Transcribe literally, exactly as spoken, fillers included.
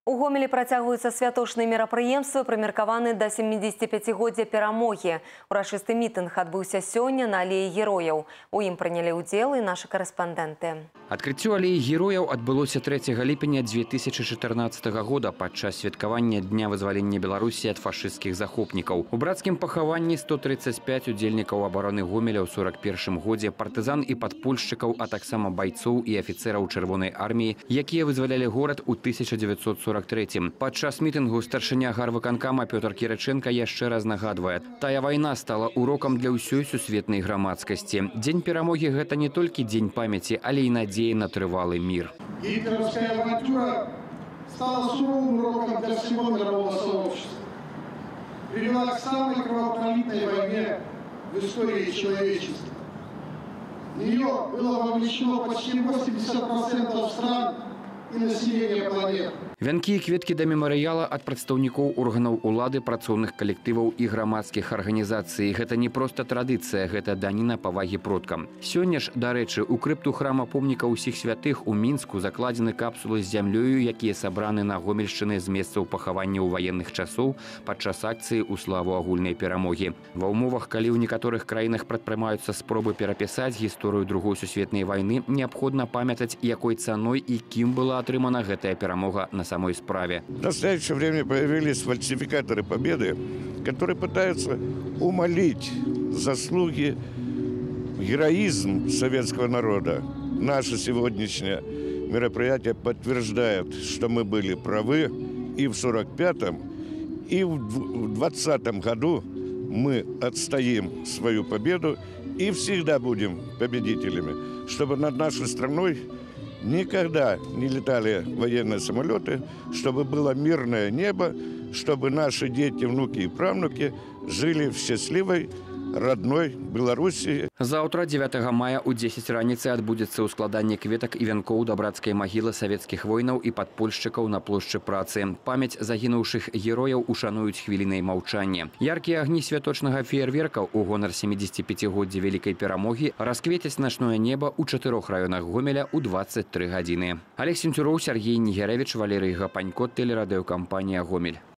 У Гомелі працягваюцца святочныя мерапрыемствы, прымеркаваны да сямідзесяціпяцігоддзя перамогі. Урачысты мітынг адбыўся сёння на алеі герояў. У ім прынялі ўдзел і нашы карэспандэнты. Адкрыццё алеі герояў адбылося трэцяга ліпеня дзве тысячы чатырнаццатага года падчас святкавання Дня вызвалення Беларусі ад фашысцкіх захопнікаў. У брацкім пахаванні сто трыццаць пяць удзельнікаў абароны Гомеля ў сорак першым годзе, партызан і падпольшчыкаў, а таксама байцоў і афіцэраў Чырвонай арміі, якія вызвалялі горад у тысяча дзевяцьсот сорок трэцім. Падчас мітынгу старшыня гарвыканкама Пётр Кірычэнка яшчэ раз нагадвае: тая вайна стала урокам для ўсёй сусветнай грамадскасці. Дзень перамогі – гэта не толькі дзень памяці, але і надзеі на трывалы мир. Гитлеровская авантюра стала суровым уроком для всего мирового сообщества. Привела к самой кровопролитной войне в истории человечества. В нее было вовлечено почти восемьдесят процентов стран и населения планеты. Вянкі і кветкі да мемарыяла ад прадстаўнікоў органаў улады, працоўных калектываў і грамадскіх арганізацый. Гэта не проста традыцыя, гэта даніна павагі продкам. Сёння ж, дарэчы, у крыпту храма помніка ўсіх святых у Мінску закладзены капсулы з зямлёю, якія сабраны на Гомельшчыны з месцаў пахавання ў ваенных часоў падчас акцыі ў славу агульнай перамогі. Ва ўмовах, калі ў некаторых краінах прадпрымаюцца спробы перапісаць гісторыю другой сусветнай вайны, неабходна памятаць, якой цаной і кім была атрымана гэтая перамога на самой справе. В настоящее время появились фальсификаторы победы, которые пытаются умалить заслуги, героизм советского народа. Наше сегодняшнее мероприятие подтверждает, что мы были правы и в сорок пятом, и в двадцатом году мы отстоим свою победу и всегда будем победителями, чтобы над нашей страной никогда не летали военные самолеты, чтобы было мирное небо, чтобы наши дети, внуки и правнуки жили в счастливой, родной Белоруссии. Заўтра, дзевятага мая, у дзесяць раніцы адбудзецца ўскладанне кветак і вянкоў да брацкай магілы савецкіх воінаў і падпольшчыкаў на плошчы Працы. Памяць загінуўшых герояў ушануюць хвілінай маўчання. Яркія агні святочнага феерверка ў гонар сямідзесяціпяцігоддзя вялікай перамогі расквецяць начное неба ў чатырох раёнах Гомеля ў дваццаць тры гадзіны. Алег Сенцюроў, Сергей Нігерэвіч, Валерый Гапанько, тэлерадыёкампанія Гомель.